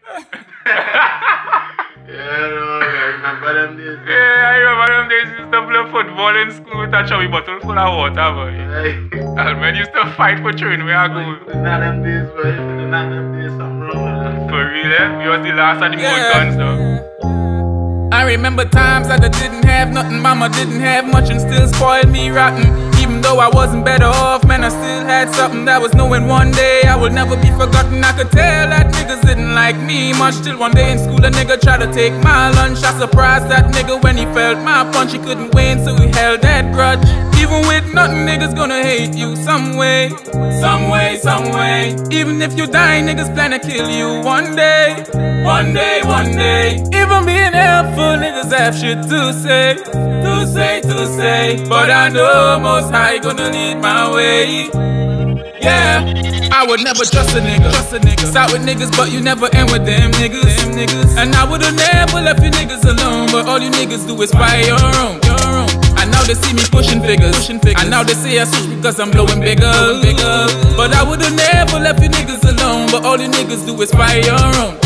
Yeah, no, I remember them days. Yeah, I remember them days we used to play football in school with a chubby bottle full of water, boy. And when you used to fight for train, where I go. Not them days, boy. Not them days, something wrong with that. For real, eh? We was the last of the old guns, though. I remember times that I didn't have nothing, mama didn't have much and still spoiled me rotten. Even though I wasn't better off, man, I still had something that was knowing one day I would never be forgotten. I could tell that niggas didn't like me much till one day in school a nigga tried to take my lunch. I surprised that nigga when he felt my punch. He couldn't win, so he held that grudge. Even with nothing, niggas gonna hate you some way. Some way, some way. Even if you die, niggas plan to kill you one day. One day, one day. Even being helpful, niggas have shit to say. To say, to say. But I know most high gonna lead my way. Yeah, I would never trust a nigga. Start with niggas, but you never end with them niggas. And I would've never left you niggas alone, but all you niggas do is fight your own. And now they see me pushing figures. And now they say I switch because I'm blowing bigger. But I would've never left you niggas alone, but all you niggas do is fight your own.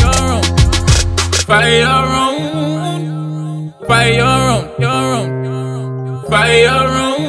Fight your own. Fight your own. Fight your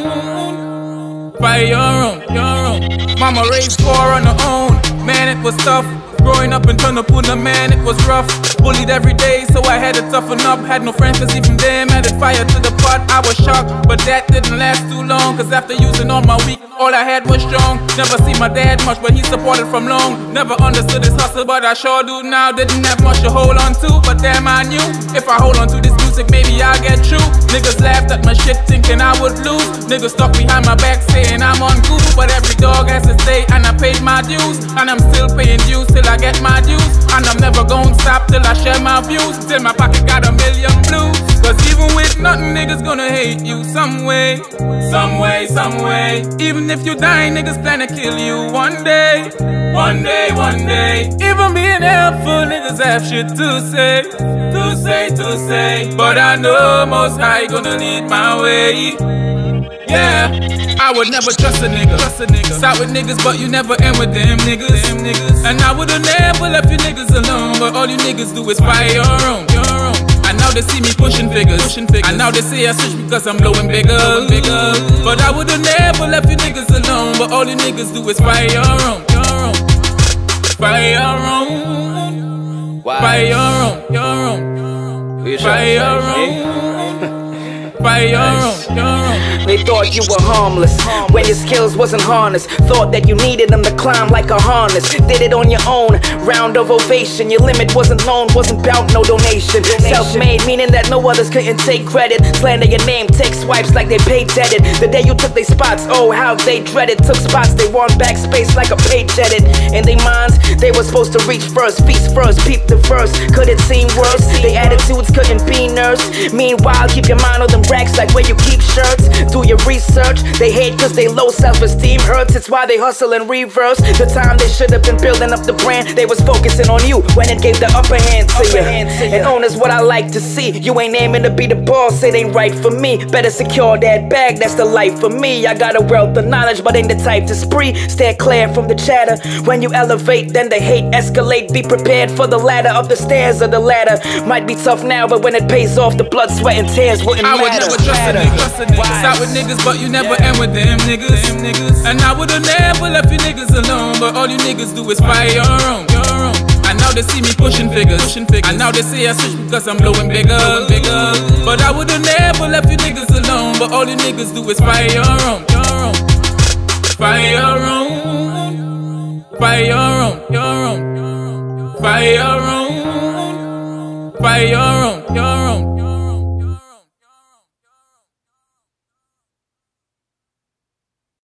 own. Fight your own. Mama raised 4 on her own. Man, it was tough. Growing up in Tunapuna, man, it was rough. Bullied every day, so I had to toughen up. Had no friends, cause even them added fire to the pot. I was shocked, but that didn't last too long. Cause after using all my weak, all I had was strong. Never see my dad much, but he supported from long. Never understood his hustle, but I sure do now. Didn't have much to hold on to, but damn I knew if I hold on to this music, maybe I'll get true. Niggas laughed at my shit thinking I would lose. Niggas stuck behind my back saying I'm on cool. But every dog has to stay and I paid my dues. And I'm still paying dues till I get my dues. And I'm never gonna stop till I share my views. Till my pocket got a million blues. Cause even with nothing, niggas gonna hate you some way. Some way, some way. Even if you die, niggas plan to kill you one day. One day, one day. Even being helpful, niggas have shit to say. To say, to say. But I know most high gonna lead my way. Yeah, I would never trust a nigga. Start with niggas, but you never end with them niggas. And I would've never left you niggas alone, but all you niggas do is fight your own. And now they see me pushing figures. And now they say I switch because I'm blowing bigger. But I would've never left you niggas alone, but all you niggas do is fight your own. Fight your own. Fight your own. Fight your own. Fight your own. They thought you were harmless when your skills wasn't harnessed. Thought that you needed them to climb like a harness. Did it on your own, round of ovation. Your limit wasn't known, wasn't bout no donation. Self-made, meaning that no others couldn't take credit. Slander your name, take swipes like they paid debted. The day you took their spots, oh how they dreaded. Took spots, they want backspace like a page edit. In their minds, they were supposed to reach first, feast first, peep the first. Could it seem worse? Their attitudes couldn't be nursed. Meanwhile, keep your mind on them racks like where you keep shirts. Do your research. They hate cause they low self-esteem hurts. It's why they hustle in reverse. The time they should have been building up the brand, they was focusing on you when it gave the upper hand to you. And owners what I like to see. You ain't aiming to be the boss, it ain't right for me. Better secure that bag, that's the life for me. I got a wealth of knowledge but ain't the type to spree. Stay clear from the chatter. When you elevate then the hate escalate. Be prepared for the ladder of the stairs of the ladder. Might be tough now but when it pays off the blood, sweat and tears wouldn't matter. I would never trust a nigga. Start with niggas, but you never end with them niggas. And I would've never left you niggas alone, but all you niggas do is fight your own. And now they see me pushing figures. And now they say I switch because I'm blowing bigger. But I would've never left you niggas alone, but all you niggas do is fight your own. Fight your own. Fight your own. Fight your own. Fight your own.